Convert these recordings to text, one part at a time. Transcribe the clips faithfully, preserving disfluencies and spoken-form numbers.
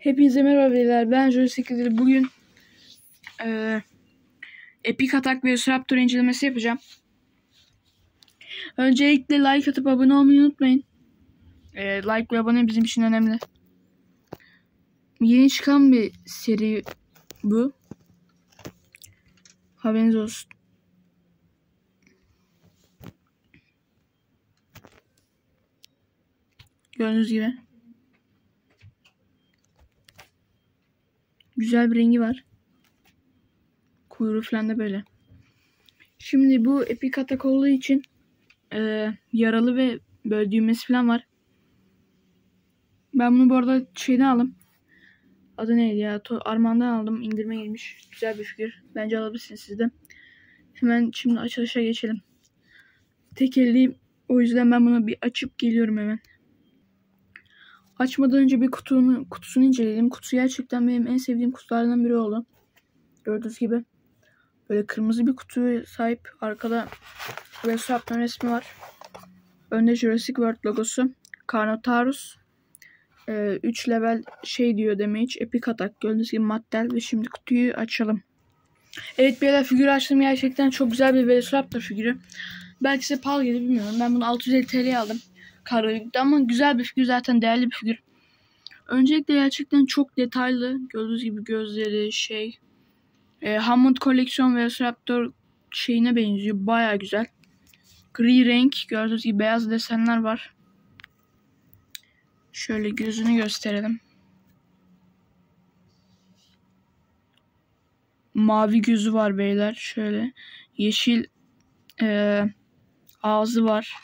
Hepinize merhaba beyler. Ben Jurassic. Bugün e, Epic Attack ve Raptor incelemesi yapacağım. Öncelikle like atıp abone olmayı unutmayın. E, like ve abone bizim için önemli. Yeni çıkan bir seri bu. Haberiniz olsun. Gördüğünüz gibi. Güzel bir rengi var. Kuyruğu falan da böyle. Şimdi bu Epic Attack olduğu için e, yaralı ve böyle düğmesi falan var. Ben bunu bu arada şeyden aldım. Adı neydi ya? Arman'dan aldım. İndirime girmiş. Güzel bir figür. Bence alabilirsiniz siz de. Hemen şimdi açılışa geçelim. Tek elliyim. O yüzden ben bunu bir açıp geliyorum hemen. Açmadan önce bir kutunu, kutusunu inceleyelim. Kutu gerçekten benim en sevdiğim kutulardan biri oldu. Gördüğünüz gibi. Böyle kırmızı bir kutuya sahip. Arkada Velociraptor'un resmi var. Önde Jurassic World logosu. Carnotaurus. üç level şey diyor damage. Epic Attack. Gördüğünüz gibi maddel. Ve şimdi kutuyu açalım. Evet beyler, figürü açtım. Gerçekten çok güzel bir Velociraptor figürü. Belki size pahalı gelir bilmiyorum. Ben bunu altı yüz elli TL'ye aldım. Kargolik'te ama güzel bir figür, zaten değerli bir figür. Öncelikle gerçekten çok detaylı. Gördüğünüz gibi gözleri şey. E, Hammond koleksiyon Velociraptor şeyine benziyor. Baya güzel. Gri renk. Gördüğünüz gibi beyaz desenler var. Şöyle gözünü gösterelim. Mavi gözü var beyler. Şöyle. Yeşil e, ağzı var.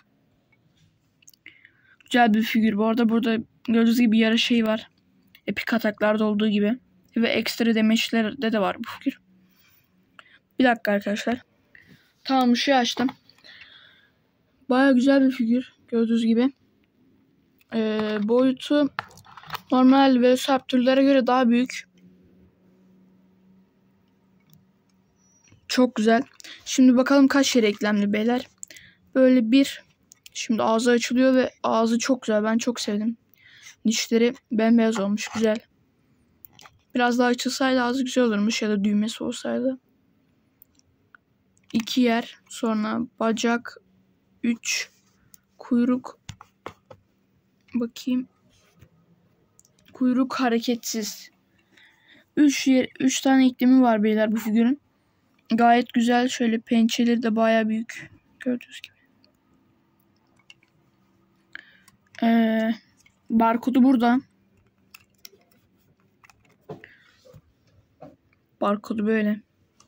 Güzel bir figür. Bu arada burada gördüğünüz gibi yara şey var. Epic Attack'larda olduğu gibi. Ve ekstra damage'lerde de var bu figür. Bir dakika arkadaşlar. Tamam, ışığı açtım. Baya güzel bir figür. Gördüğünüz gibi. Ee, boyutu normal Velociraptor'lara göre daha büyük. Çok güzel. Şimdi bakalım kaç yere eklemli beyler. Böyle bir. Şimdi ağzı açılıyor ve ağzı çok güzel. Ben çok sevdim. Dişleri bembeyaz olmuş. Güzel. Biraz daha açılsaydı ağzı güzel olurmuş. Ya da düğmesi olsaydı. İki yer. Sonra bacak. Üç. Kuyruk. Bakayım. Kuyruk hareketsiz. Üç yer, üç tane iklimi var beyler bu figürün. Gayet güzel. Şöyle pençeleri de baya büyük. Gördüğünüz gibi. Ee, barkodu burada. Barkodu böyle.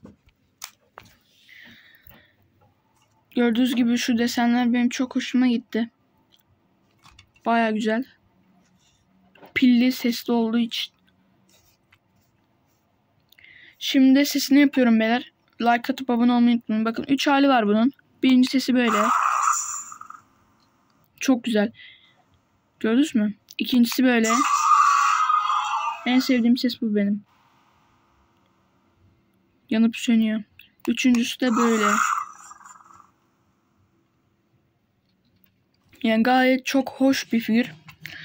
Gördüğünüz gibi şu desenler benim çok hoşuma gitti. Baya güzel. Pilli, sesli olduğu için. Şimdi sesini yapıyorum beyler. Like atıp abone olmayı unutmayın. Bakın üç hali var bunun. Birinci sesi böyle. Çok güzel. Gördünüz mü? İkincisi böyle. En sevdiğim ses bu benim. Yanıp sönüyor. Üçüncüsü de böyle. Yani gayet çok hoş bir figür.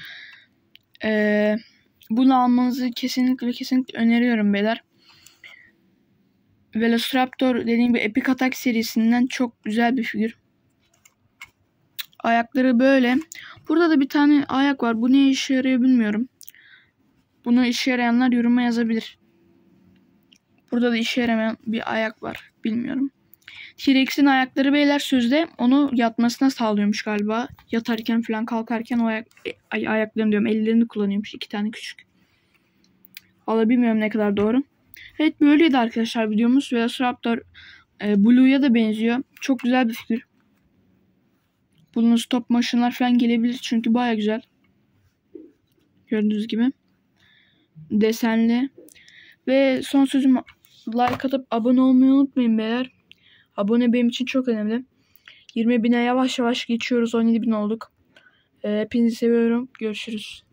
Ee, bunu almanızı kesinlikle kesinlikle öneriyorum beyler. Velociraptor dediğim gibi Epic Attack serisinden çok güzel bir figür. Ayakları böyle. Burada da bir tane ayak var. Bu ne işe yarıyor bilmiyorum. Bunu işe yarayanlar yoruma yazabilir. Burada da işe yaramayan bir ayak var. Bilmiyorum. T-Rex'in ayakları beyler sözde onu yatmasına sağlıyormuş galiba. Yatarken falan kalkarken o ayak, ay, ayaklarını diyorum ellerini kullanıyormuş. İki tane küçük. Valla bilmiyorum ne kadar doğru. Evet, böyleydi arkadaşlar videomuz. Velociraptor e, Blue'ya da benziyor. Çok güzel bir figür. Bunun stop motion'lar falan gelebilir çünkü baya güzel. Gördüğünüz gibi. Desenli. Ve son sözüm, like atıp abone olmayı unutmayın beyler. Abone benim için çok önemli. yirmi bine yavaş yavaş geçiyoruz. on yedi bin olduk. Hepinizi seviyorum. Görüşürüz.